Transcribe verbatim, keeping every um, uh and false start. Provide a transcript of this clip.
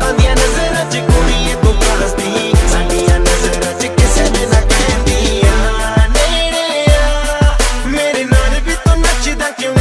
ਲੋਕਾਂ ਦੀਆਂ ਨਜ਼ਰਾਂ 'ਚ ਕੁੜੀਏ ਤੂੰ ਫਸਦੀ, ਸਾਡੀਆਂ ਨਜ਼ਰਾਂ 'ਚ ਕਿਸੇ ਨੇ ਨਾ ਕਹਿੰਦੀ ਆ ਨੇੜੇ ਆ ਮੇਰੇ ਨਾਲ ਵੀ ਤੂੰ ਨੱਚਦਾ ਕਿਉਂ